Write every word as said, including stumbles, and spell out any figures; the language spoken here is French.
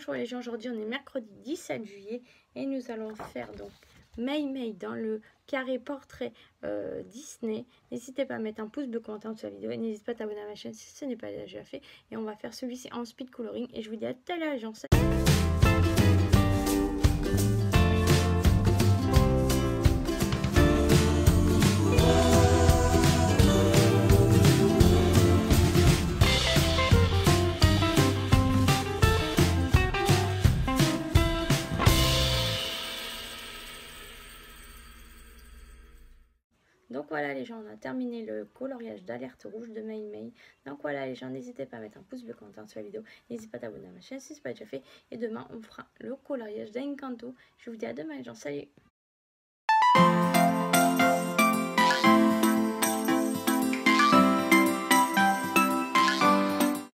Bonjour les gens, aujourd'hui on est mercredi dix-sept juillet et nous allons faire donc Mei Mei dans le carré portrait euh, Disney. N'hésitez pas à mettre un pouce bleu commentaire sur la vidéo et n'hésitez pas à t'abonner à ma chaîne si ce n'est pas déjà fait. Et on va faire celui-ci en speed coloring et je vous dis à tout à l'heure les gens. Donc voilà les gens, on a terminé le coloriage d'alerte rouge de Mei Mei. Donc voilà les gens, n'hésitez pas à mettre un pouce bleu commentaire sur la vidéo. N'hésitez pas à t'abonner à ma chaîne si ce n'est pas déjà fait. Et demain on fera le coloriage d'Encanto. Je vous dis à demain les gens, salut!